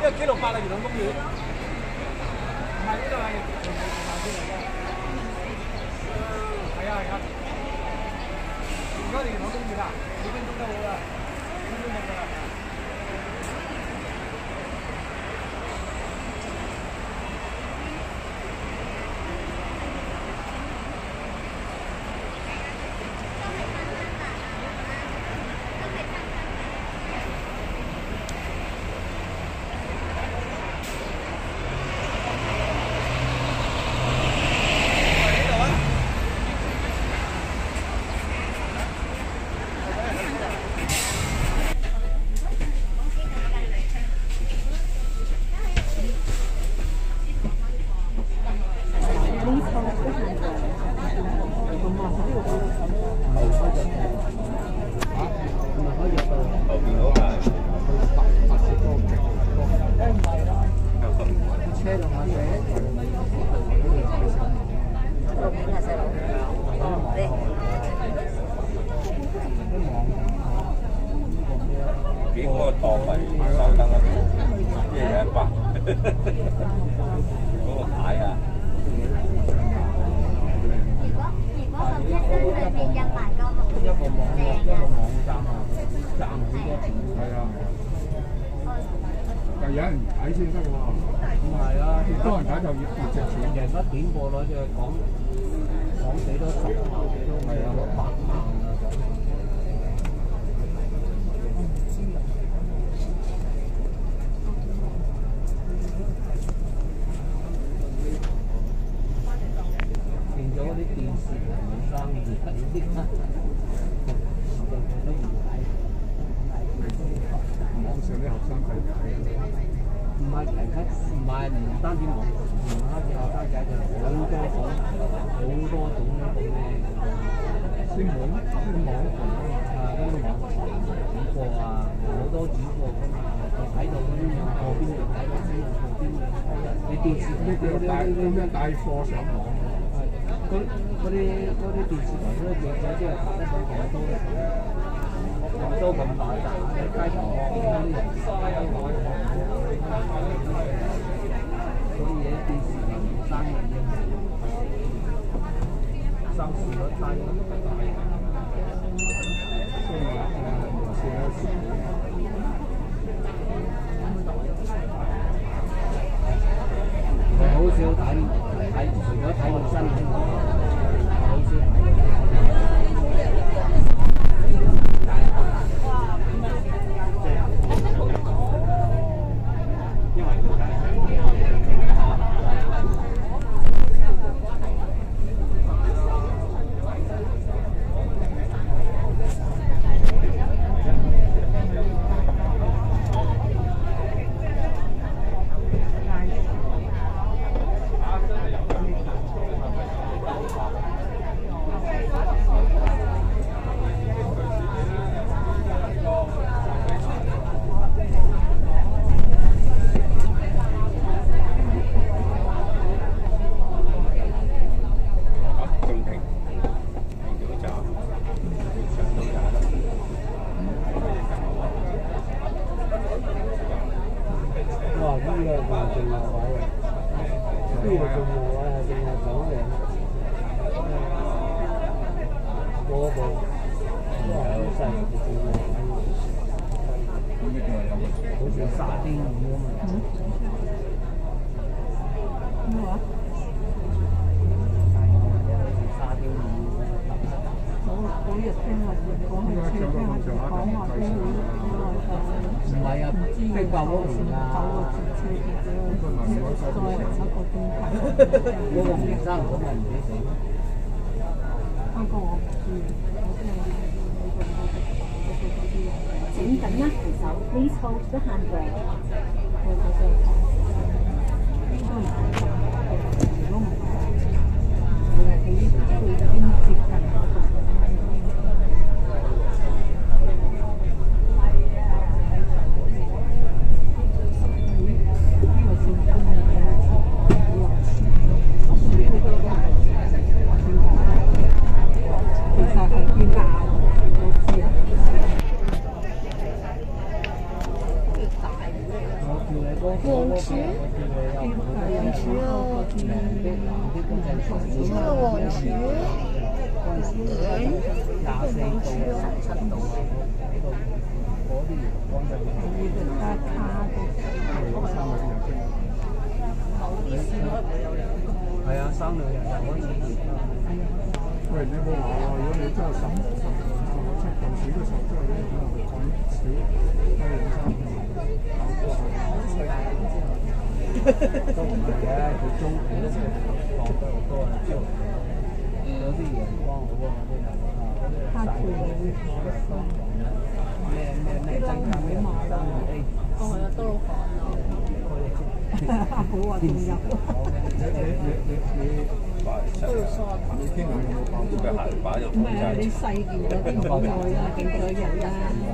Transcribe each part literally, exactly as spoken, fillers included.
個紀錄八啊，元朗公園，唔係呢度係係啊係啊，而家元朗公園啊，幾分鐘都好啦，幾分鐘得啦。 幾個檔咪收燈啊！一人一百，嗰個牌啊！ 如果如果十一張裏面印埋個六一個網絡一個網站啊，賺好多錢。係啊，但有人睇先得喎。唔係啊，越多人睇就越越值錢。人一點過攞隻講講幾多十萬幾多，係啊，百萬啊！變咗啲電視冇生意抵啲啦。網上啲學生睇睇，唔係睇睇，唔係唔單止網上，而家啲學生仔就好多種好多種嗰啲咩先網先網紅啊，嗰啲網主播啊，好多主播㗎嘛，就睇到嗰啲過邊就睇到邊過邊嘅。你電視呢啲帶啲咩帶貨上網？嗰嗰啲嗰啲電視台嗰啲記者即係拍得到廣州嘅。廣州咁大笪，喺街頭嗰啲人嗰啲嘢電視又唔生意嘅，收視率低，所以話誒少有時。我好少睇睇，除咗睇個新聞，我好少睇。 請緊握扶手 ，please hold the handbrake。 廿四度啊、十七度啊，嗰度嗰啲陽光就呢度加卡嘅。 係啊，三兩日就可以。 喂，你有冇話喎？如果你真係十十十六七度水嘅時候，真係呢可能會降少低兩三度。 都唔係嘅，佢中午都放得好多啊，朝頭早有啲陽光好啊，嗰啲啊，曬咩咩咩增加咩生啊 A， 哦，係啊，都好煩啊。好話仲入。 你你你你你都要梳你傾下有冇爆佢鞋擺入唔係啊，你細件嗰啲唔好耐啊，幾多日啊？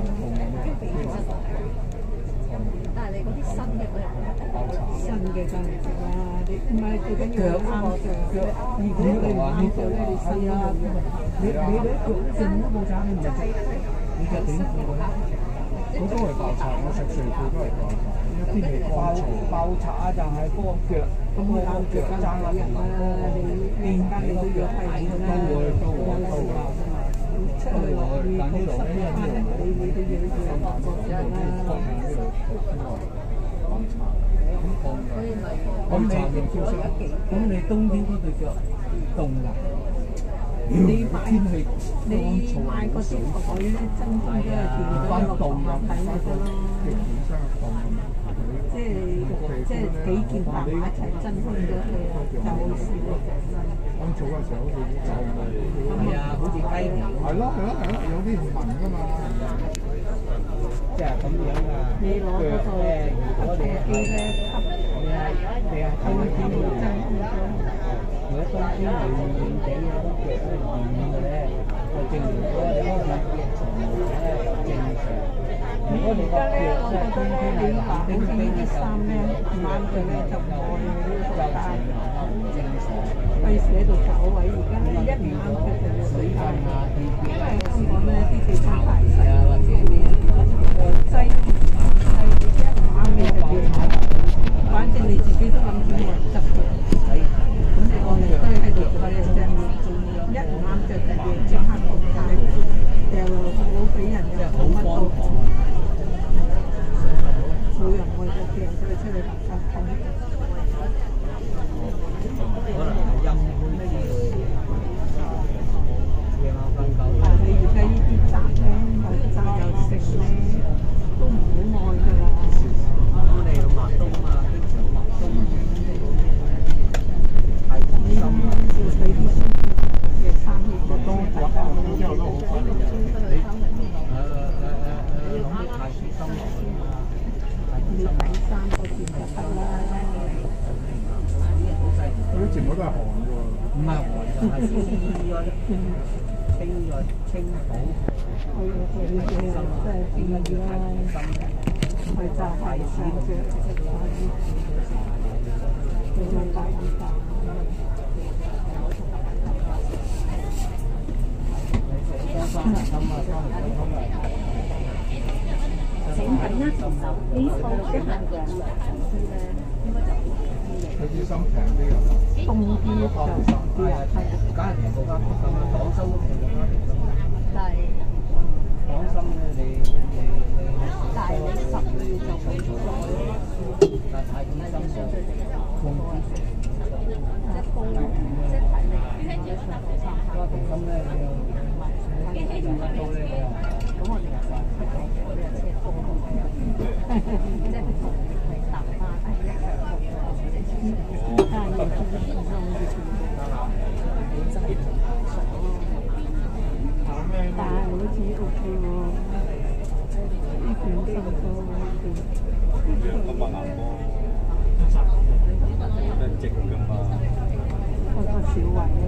但係你嗰啲新嘅嗰啲新嘅就唔食啦，你唔係最緊要啱着。如果你唔啱着咧，你新啊， 你你你腳正都冇揸，你唔係着你着短褲嘅咧？我都係爆拆，我食睡褲都係爆拆。天氣乾燥， 爆拆就係嗰個腳，咁我個腳爭啦， 人啊，你你而家你都要係咁啦， 都會都會都會。 出去落雨好濕翻咧，你你都要要落個腳啦。所以咪咁你咁你冬天嗰對腳凍㗎？ 你買你買嗰啲袋咧，真空咗係全部都落床下睇咪得咯。即係即係幾件搭埋一齊真空咗佢啊，就冇事咯。 乾燥嘅時候好似就係啊，好似雞條。 係咯係咯係咯，有啲唔聞㗎嘛。 即係咁樣啊！ 你攞嗰個吸塵機咧吸， 你係你係冬天會真空咗。如果冬天暖暖地啊，啲腳都軟嘅咧，就證明咗你嗰個腳長毛咧正常。如果你個腳咧，我覺得咧，你話好似呢啲衫咧，唔啱佢咧就唔愛呢個單， 正常。 費事喺度搞位。而家咧一唔啱佢就要水浸啊，因為香港咧啲地方大細啊，或者咩啊，細細一唔啱你就要買。反正你自己都諗住冇人執嘅，咁你我哋都喺度做嘅啫。一唔啱着就要即刻淘汰，掉落好俾人又冇乜到。冇人愛就叫人出去出去垃圾桶。 可能係陰灰啲夜晚瞓覺。 但係你而家呢啲雜咧，有雜有食咧，都唔好愛㗎啦。 我哋要抹冬啊，經常抹冬。係心啊！ 要俾啲嘅生意個冬大家好之後都好快。 你誒誒誒誒諗啲太子心落去啊！ 你睇三個字就得啦。 嗰啲全部都係寒嘅喎。 唔係寒就係清咗清咗清補。 係啊，佢呢啲真係變咗啦。佢就係上着佢就大啲大。 請問一呢套嘅限量藍絲咧，應該就佢啲心平啲啊， 凍啲就啲啊，係梗係平過間咁啊，廣州都平過間咁啊。 但係廣深咧，你你但係你十個月就冇咗。 但係太子心上風啲， 即係風，即係睇你嘅長三下。 咁咧你又買幾多刀咧？ 咁我哋又話嗰啲人車多同埋有，即係佢同係搭花係一樣嘅。但係要注意唔好啲錢真係傻咯。但係好似 O K 喎，呢件新多呢件。 咁啊硬波，咩直㗎嘛？ 開個小圍咧。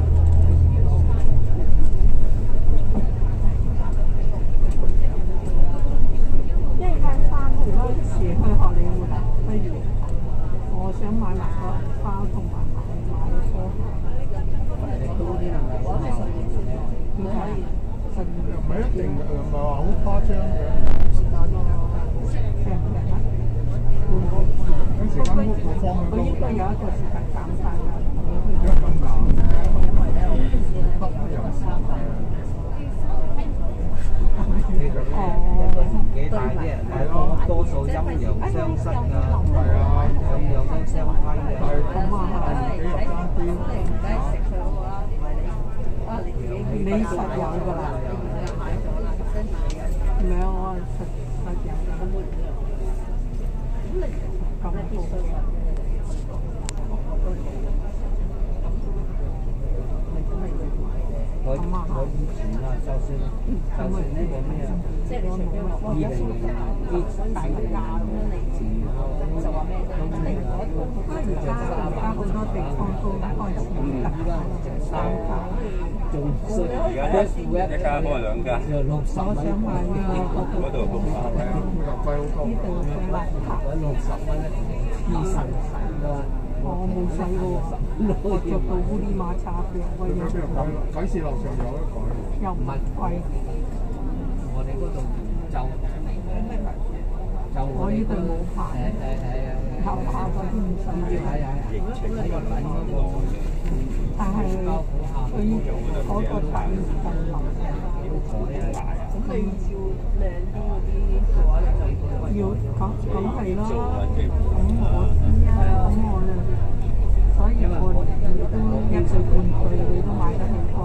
一間翻去嗰時去學你會，不如我想買埋個包同埋買買拖鞋。 多啲係咪？ 點解？ 唔係一定誒，唔係話好誇張嘅。 平唔平啊？半個嗰時間屋放佢佢應該有一個時間減晒㗎。 而家咁硬，黑又你實有㗎啦，唔係啊，我實實有㗎。咁好。 我我以前啊，就算就算呢個咩啊，二零啲大價咁樣嚟自就話咩都明啊， 而家而家好多地方都開始特三價， 仲衰， 而家一一家開兩間， 又六十我想買啊， 嗰度六百蚊， 貴好多。 呢度嘅辣塔， 六十蚊咧，二十蚊。 我冇洗過喎，我着到烏哩馬叉嘅，我有邊度改？改善樓上有得改。 又唔係貴。 我哋嗰度就就我呢度冇牌， 誒誒誒樓下嗰啲唔使係係係疫情呢個底嗰個， 但係佢嗰個底係流嘅。咁你要靚啲嗰啲嘅話，你就要咁咁係咯。咁我知啊，咁我咧，所以我都一歲半歲你都買得起啩，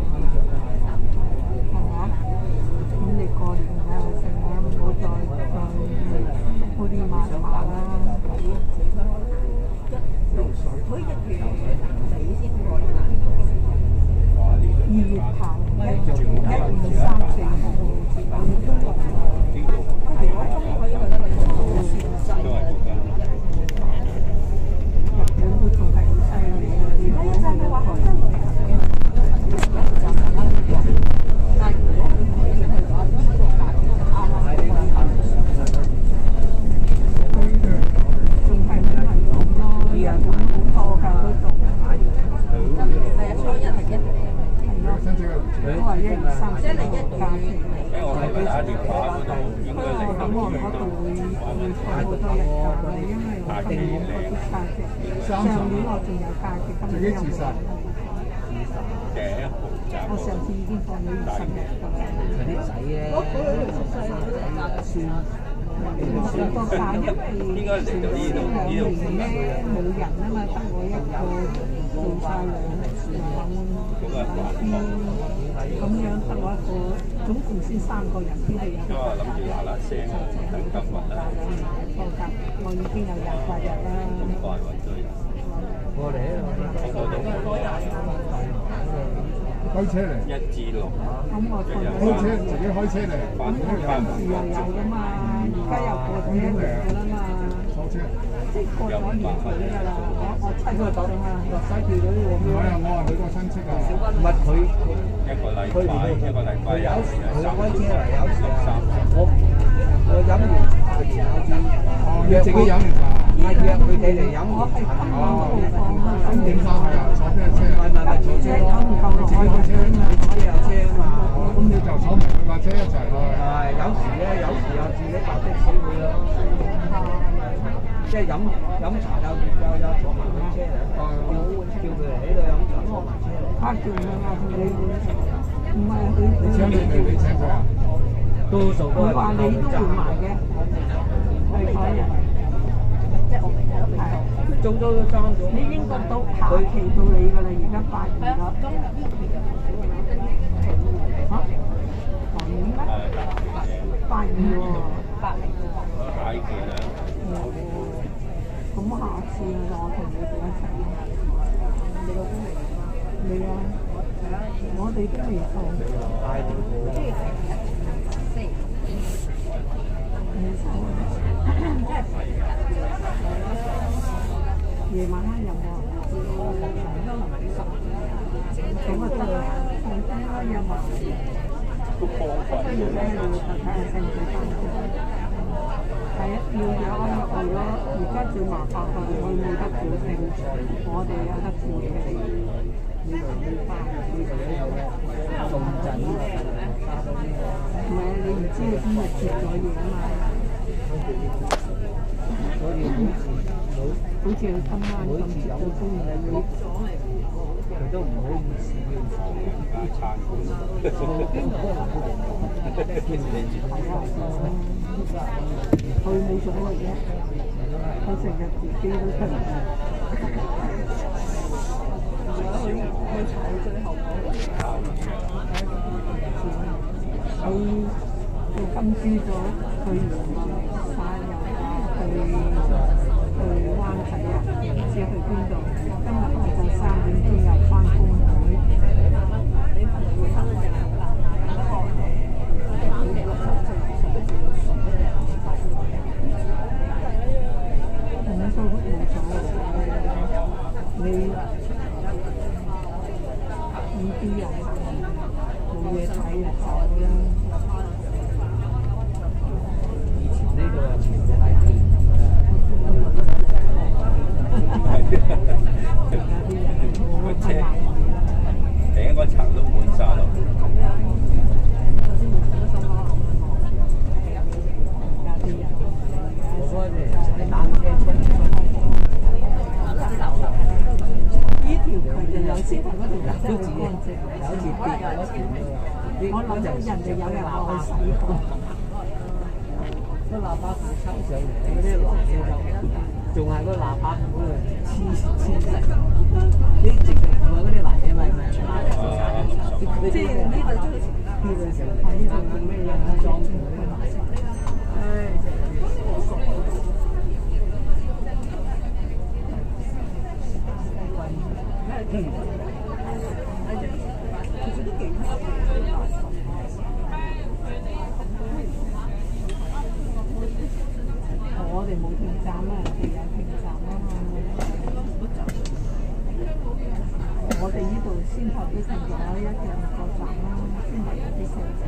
係嘛？咁你過年啊，成日唔好再再嗰啲買茶啦。二月頭一、一二三四號，日本都仲係好犀利嘅，呢個真係話真係。但係如果佢可以係話呢個價錢就啱啱佢仲係冇人講咯，日本好多㗎都仲。係啊，初一係一。都係一二三四號假期。 因為我係咪打電話嗰度應該嚟咁我嗰度會會放好多日假嘅，因為我今年嗰啲假期，上年我仲有假期，今年又冇。 嘅我上次已經放咗二十日㗎啦。 佢啲仔咧， 好多假，因為應該嚟到呢度呢度兩年咧冇人啊嘛，得我一個做晒兩兩邊，咁樣得我一個，總共先三個人先係有。 都係諗住嗱嗱聲等今日啦。 放假我已經有廿八日啦。 咁快揾到人。 過嚟啊！ 我嗰度開車嚟。 一至六。 咁我坐開車自己開車嚟。 咁我當時又有㗎嘛，而家又過咗一年㗎啦嘛。 坐車。 即係過咗年幾㗎啦，我我七個鐘啊，落西跳咗呢個。 唔係啊，我係佢個親戚啊。 唔係佢一個禮拜一個禮拜有時佢三開車嚟，有時三。 我我飲完茶前有啲哦，你自己飲完茶。 係約佢哋嚟飲我係茶。 今晚冇放啊， 咁點翻去啊？坐咩車啊？ 唔係唔係坐車咯， 唔夠自己開車啊嘛。 自己有車啊嘛。 咁你就坐埋佢架車一齊去。 係有時咧，有時又自己搭的士去咯。即係飲飲茶有有有坐埋佢車嚟，叫佢嚟呢度飲茶坐埋車嚟。 他叫佢話你唔係佢你請佢哋，你請佢啊？ 多數都係佢話你都要埋嘅，係可以。即係我明係咯，係。 做咗都爭咗。 你應該到下期到你㗎啦，而家八月啦。嚇？下年咩？八月喎。八月。 解期啦。 咁下次啊，我同你哋一齊。你老公嚟㗎？未啊。我哋都未放。夜晚黑有冇？咁啊得啦，應該有冇？ 都方法。 跟住咧，你要睇下使唔使翻工。係啊，要有安排咯。而家最麻煩係我冇得照聽，我哋有得照聽。呢度要翻，呢度有重診。唔係啊，你唔知佢邊日接咗嘢啊嘛。 所以好似冇， 好似佢今晚咁接到中午你佢都唔好意思要加餐。 佢冇所謂嘅，佢成日自己都出嚟。 坐最後嗰個。佢佢今朝咗去元朗山又話去去灣仔啊，唔知去邊度。今日下晝三點鐘又翻工會。你朋友會翻嚟㗎？不過誒，佢哋六十歲以上嘅要熟嘅人翻嚟。同你做乜冇所謂？你呢啲人冇嘢睇就走啦。 以前呢個全部喺電個車頂個層都滿晒咯。 我嗰陣喺單車衝出去。 呢條渠就有時同嗰條真係好乾淨， 有時跌嗰條， 我諗到人哋有人落去洗過。 個喇叭鼓抽上嚟，嗰啲落嘢就仲係個喇叭鼓度黐黐實，呢直情唔係嗰啲泥啊嘛， 即係呢度都呢個時候睇呢度做咩嘢啊？裝佢。唉，好熟。嗯，其實都幾好嘅。我哋冇停站啊，人哋有停站啊嘛。我哋呢度先頭都停咗一兩個站啦，先嚟有啲車仔。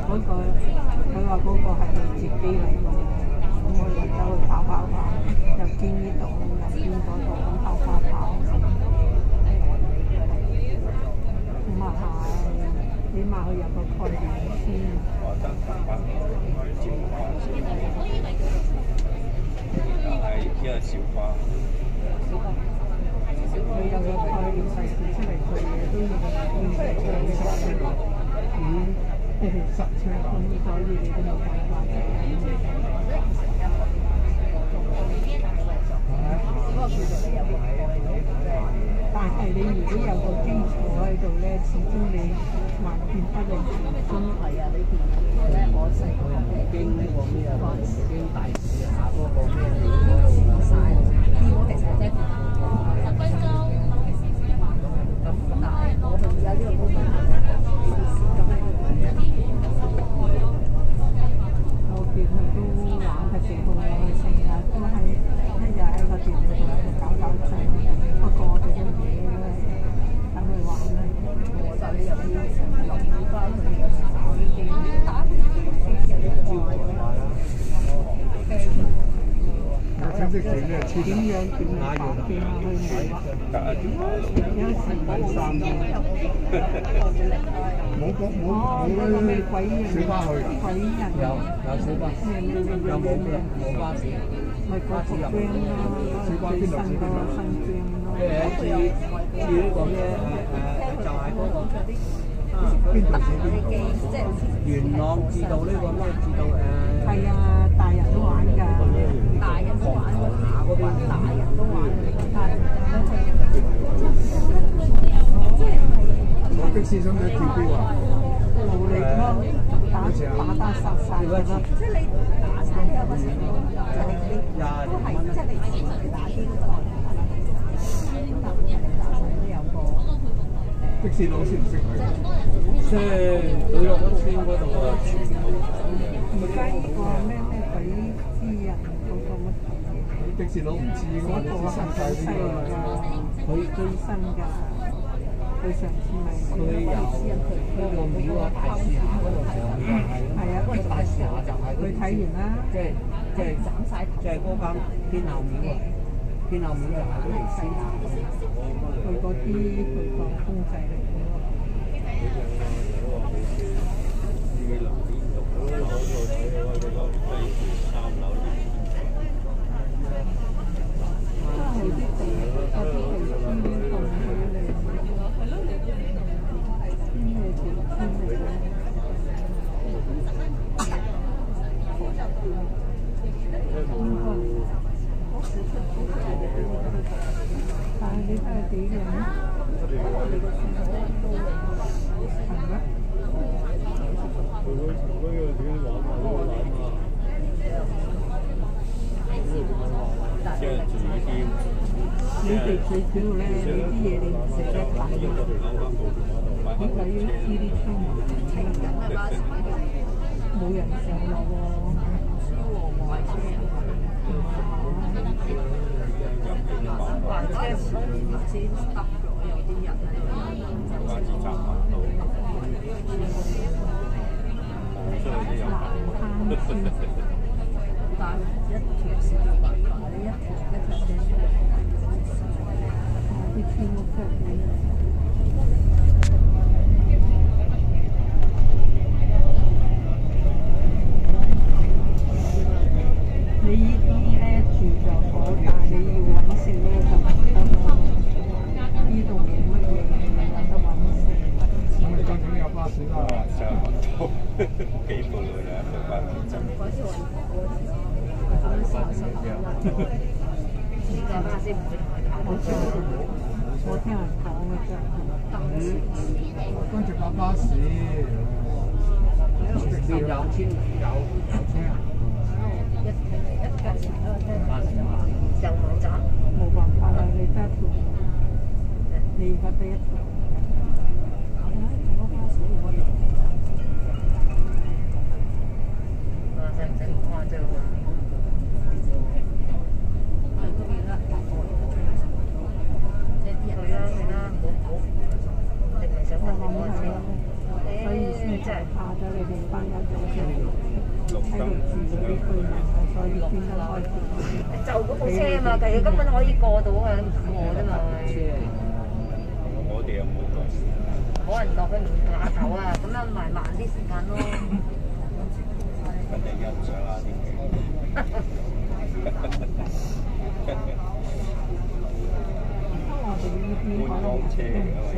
嗰個佢話嗰個係佢自己嚟嘅，咁我就走去跑跑跑，又邊呢度又邊嗰度咁跑跑跑，咁啊係，起碼佢有個概念先。 我等等翻接翻先，又係一個小花。 佢有個概念細字出嚟做嘢都要要寫出嚟嘅，嗯，實唱咁所以你都冇辦法嘅。但係你如果有個基礎喺度咧，始終你萬變不離其宗。係啊，呢件嘢咧，我細個已經呢個咩啊，已經大試下嗰個咩料嗰度啦。曬，啲我其實真係十分鐘。咁但係我哋而家呢個冇問題，咁樣我見佢都玩得幾好啊！佢成日都係一日喺個電腦度搞搞震。不過我哋都唔嘢咧，等佢玩啦。我就呢入邊留意翻佢嘅手機，打佢嘅怪啦。 親戚整咩？ 點樣點樣打機啊？去買啊！有時冇三蚊。 冇個冇哦，嗰個咩鬼人？ 小巴去㗎？ 鬼人有有小巴，有冇冇巴士？ 咪嗰個 friend 咯，最新嗰個新 friend 咯。 誒至至呢個咩誒誒就係嗰個啊邊度至邊度？ 元朗至到呢個咩至到誒。 係啊，大人都玩㗎，大人都玩嗰下嗰邊，大人都玩㗎，大人都係。 坐的士想唔想跳標啊？ 冇力咯，打打打殺殺㗎啦。即係你打晒有個程度，即係你都係即係你自己打機嗰個，打晒都有個。 的士佬識唔識佢？ 即係對落嗰村嗰度啊，全部。 而家呢個咩咩鬼之人嗰個乜嘢？ 的士佬唔知㗎嘛，你知新界邊個？ 佢最新㗎，佢上次咪佢有嗰個廟啊，大樹下嗰度上面係。係啊，嗰個大樹下就係佢睇完啦。即係即係斬曬頭。即係嗰間天后廟啊，天后廟就係嗰條線行。 佢嗰啲佢個公仔嚟㗎喎。但係你睇下幾樣咧？係咩？ 即係最添。 你哋最主要咧，你啲嘢你唔捨得睇，點解要知啲出門？冇人上落喎。或者唔知得咗有啲人關子站埋到，所以都有辦。 但一條線就辦法，你一條一條線出嚟，啲天屋真係點？你呢啲咧住就好，但係你要揾食咧就唔得咯。呢度冇乜嘢有得揾食。 咁你剛才有巴士啦？ 就幾步路啦，到八點鐘。 嗰次我我我點樣試下呢個巴士唔會我聽我聽人講嘅啫。 跟住搭巴士， 直線有千有有車啊！ 一一架車就冇站，冇辦法啦！你得一條，你而家得一條。所以先就怕咗你哋班友喺度住嗰啲居民，所以變得開始。 就嗰部車啊嘛，其實根本可以過到嘅，唔過啫嘛佢。 我哋又冇過。 可能落去碼頭啊，咁樣咪慢啲時間咯。 佢哋欣賞下啲景。 我哋呢邊可能觀光車嚟㗎嘛。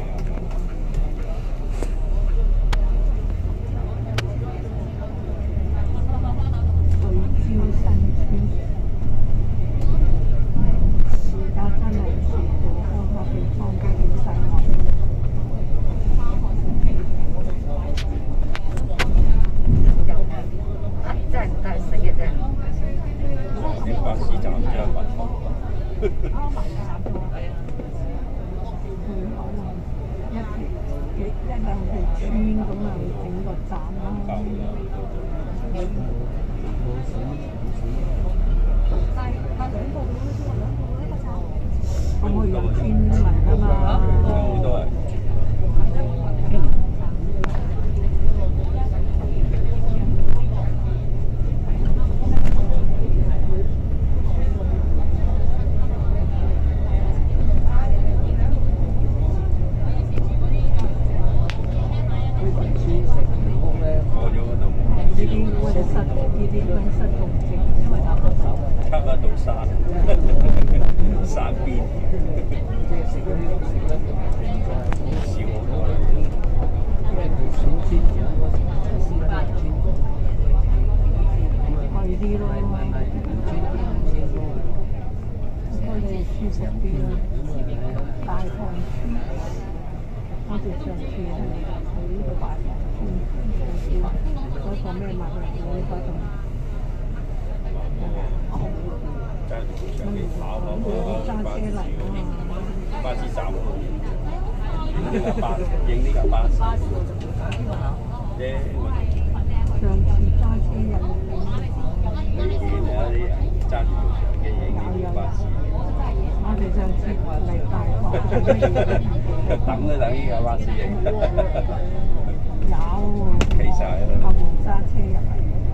巴士站，影呢架巴士，影呢架巴士。啫， 上次揸車入你見有啲人揸住部相機影呢架巴士。 我哋上次嚟大學， 等都等呢架巴士影。 有， 企晒啦。 後門揸車入嚟。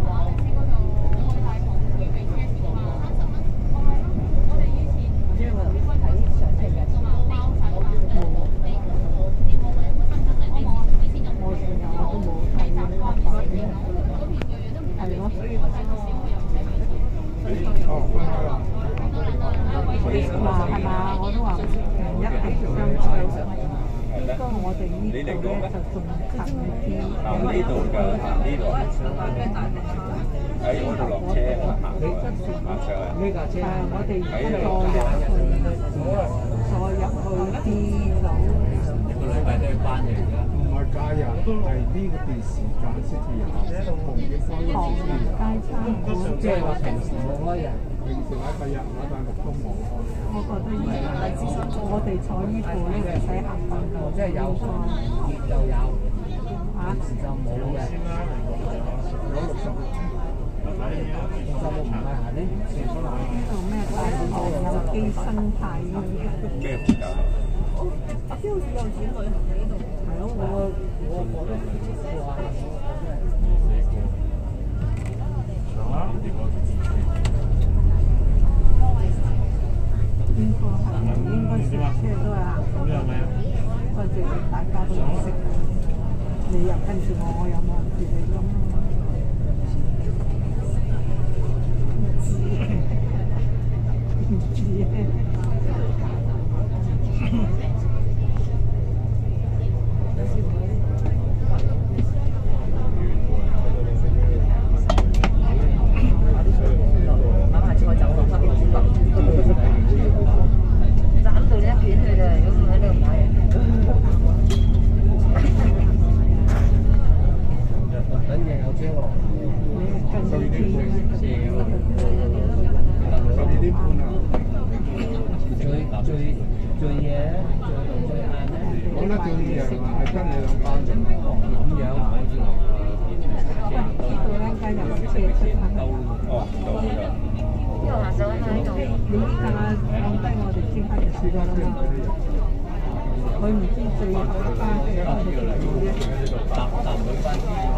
話係嘛？我都話唔一定相似，不過我哋呢度咧就仲近啲。 嗱呢度㗎，呢度喺嗰度落車行行上去。 呢架車係我哋再入去，再入去啲就一個禮拜都要翻嚟㗎。 唔係假日，係呢個段時間先至有。 唐人街餐館， 即係話平時冇開人。 平時禮拜日、禮拜六都冇開。 我覺得依家我哋坐依部咧唔使行咁耐， 即係有熱就有， 嚇平時就冇嘅。 有六十六， 六十六唔係行呢？ 呢度咩大堂有機生態醫院， 咩唔搞？ 阿標好似有錢旅行喺呢度。 係咯，我我我都試過啊。 邊個係應該食車都係行嗰個，跟住大家都識，你又跟住我，我又望住你咁。唔知唔知佢唔知最後一班係我哋做嘅。